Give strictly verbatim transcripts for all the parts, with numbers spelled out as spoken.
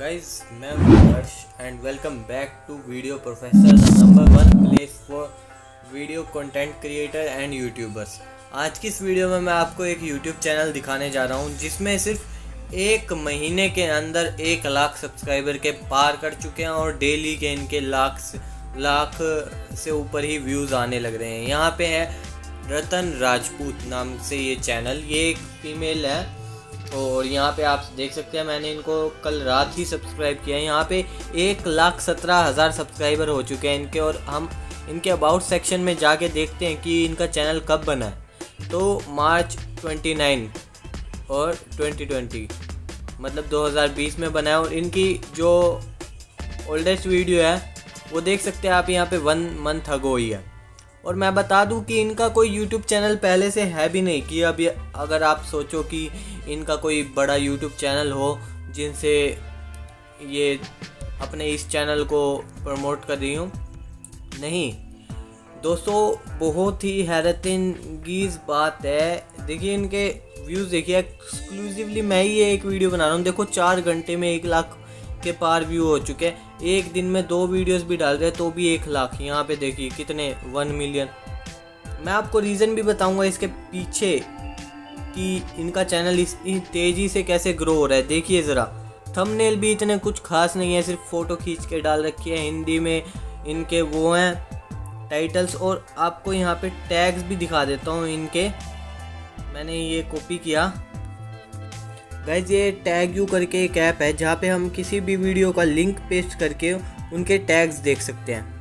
Guys, मैं हूं Harsh and welcome back to video professor, the number one place for video content creator and YouTubers. आज की इस video में मैं आपको एक यूट्यूब चैनल दिखाने जा रहा हूं जिसमें सिर्फ एक महीने के अंदर एक लाख सब्सक्राइबर के पार कर चुके हैं और डेली के इनके लाख लाख से ऊपर ही व्यूज़ आने लग रहे हैं। यहाँ पे है रतन राजपूत नाम से ये चैनल, ये एक फीमेल है और यहाँ पे आप देख सकते हैं मैंने इनको कल रात ही सब्सक्राइब किया है। यहाँ पे एक लाख सत्रह हज़ार सब्सक्राइबर हो चुके हैं इनके, और हम इनके अबाउट सेक्शन में जाके देखते हैं कि इनका चैनल कब बना है। तो मार्च उनतीस और ट्वेंटी ट्वेंटी मतलब दो हज़ार बीस में बना है, और इनकी जो ओल्डेस्ट वीडियो है वो देख सकते हैं आप यहाँ पे वन मंथ अगो ही है। और मैं बता दूं कि इनका कोई यूट्यूब चैनल पहले से है भी नहीं कि अब अगर आप सोचो कि इनका कोई बड़ा यूट्यूब चैनल हो जिनसे ये अपने इस चैनल को प्रमोट कर रही हूँ, नहीं दोस्तों, बहुत ही हैरतअंगेज़ बात है। देखिए इनके व्यूज़ देखिए, एक्सक्लूसिवली मैं ही ये एक वीडियो बना रहा हूँ। देखो चार घंटे में एक लाख के पार व्यू हो चुके हैं। एक दिन में दो वीडियोस भी डाल रहे हैं तो भी एक लाख। यहाँ पे देखिए कितने वन मिलियन। मैं आपको रीज़न भी बताऊंगा इसके पीछे कि इनका चैनल इतनी तेज़ी से कैसे ग्रो हो रहा है। देखिए ज़रा, थंबनेल भी इतने कुछ खास नहीं है, सिर्फ फ़ोटो खींच के डाल रखी है। हिंदी में इनके वो हैं टाइटल्स, और आपको यहाँ पे टैग्स भी दिखा देता हूँ इनके। मैंने ये कॉपी किया गाइज, ये टैग यू करके एक ऐप है जहाँ पे हम किसी भी वीडियो का लिंक पेस्ट करके उनके टैग्स देख सकते हैं।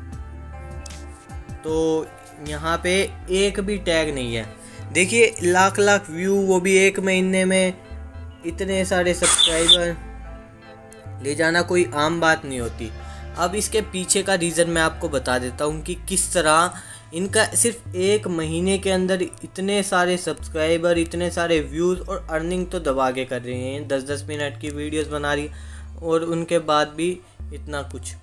तो यहाँ पे एक भी टैग नहीं है। देखिए लाख लाख व्यू, वो भी एक महीने में इतने सारे सब्सक्राइबर ले जाना कोई आम बात नहीं होती। अब इसके पीछे का रीज़न मैं आपको बता देता हूँ कि किस तरह इनका सिर्फ एक महीने के अंदर इतने सारे सब्सक्राइबर, इतने सारे व्यूज़ और अर्निंग तो दबा के कर रहे हैं। दस दस मिनट की वीडियोस बना रही और उनके बाद भी इतना कुछ।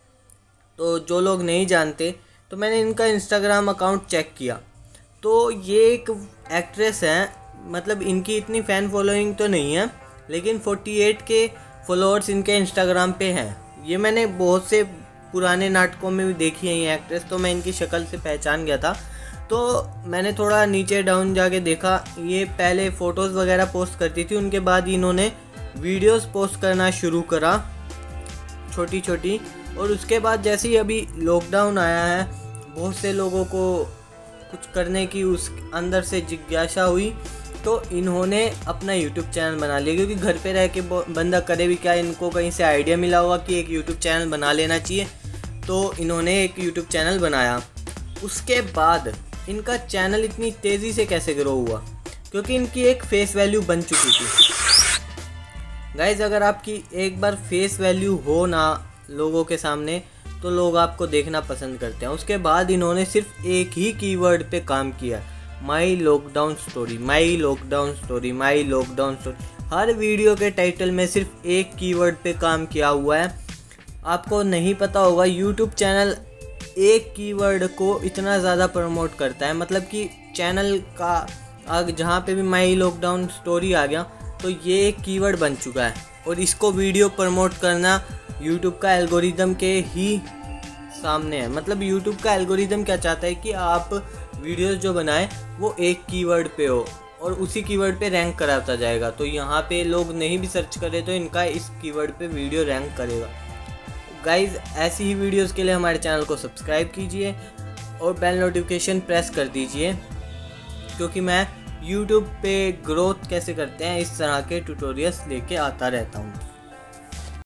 तो जो लोग नहीं जानते, तो मैंने इनका इंस्टाग्राम अकाउंट चेक किया, तो ये एक एक्ट्रेस हैं। मतलब इनकी इतनी फ़ैन फॉलोइंग तो नहीं है, लेकिन अड़तालीस के फॉलोअर्स इनके इंस्टाग्राम पे हैं। ये मैंने बहुत से पुराने नाटकों में भी देखी है ये एक्ट्रेस, तो मैं इनकी शक्ल से पहचान गया था। तो मैंने थोड़ा नीचे डाउन जाके देखा, ये पहले फ़ोटोज़ वगैरह पोस्ट करती थी, उनके बाद इन्होंने वीडियोस पोस्ट करना शुरू करा छोटी छोटी। और उसके बाद जैसे ही अभी लॉकडाउन आया है, बहुत से लोगों को कुछ करने की उस अंदर से जिज्ञासा हुई, तो इन्होंने अपना यूट्यूब चैनल बना लिया। क्योंकि घर पे रह के बंदा करे भी क्या, इनको कहीं से आइडिया मिला होगा कि एक यूट्यूब चैनल बना लेना चाहिए, तो इन्होंने एक यूट्यूब चैनल बनाया। उसके बाद इनका चैनल इतनी तेज़ी से कैसे ग्रो हुआ, क्योंकि इनकी एक फेस वैल्यू बन चुकी थी। गाइज, अगर आपकी एक बार फेस वैल्यू हो ना लोगों के सामने, तो लोग आपको देखना पसंद करते हैं। उसके बाद इन्होंने सिर्फ एक ही कीवर्ड पे काम किया, my lockdown story, my lockdown story, my lockdown story. हर वीडियो के टाइटल में सिर्फ एक कीवर्ड पे काम किया हुआ है। आपको नहीं पता होगा, यूट्यूब चैनल एक कीवर्ड को इतना ज़्यादा प्रमोट करता है। मतलब कि चैनल का आग जहाँ पे भी माई लॉकडाउन स्टोरी आ गया, तो ये एक कीवर्ड बन चुका है, और इसको वीडियो प्रमोट करना यूट्यूब का एल्गोरिदम के ही सामने है। मतलब यूट्यूब का एल्गोरिदम क्या चाहता है कि आप वीडियोस जो बनाएं वो एक कीवर्ड पे हो और उसी कीवर्ड पे रैंक कराता जाएगा। तो यहाँ पे लोग नहीं भी सर्च करें तो इनका इस कीवर्ड पे वीडियो रैंक करेगा। गाइज, ऐसी ही वीडियोस के लिए हमारे चैनल को सब्सक्राइब कीजिए और बेल नोटिफिकेशन प्रेस कर दीजिए, क्योंकि मैं यूट्यूब पे ग्रोथ कैसे करते हैं इस तरह के ट्यूटोरियल्स लेके आता रहता हूँ।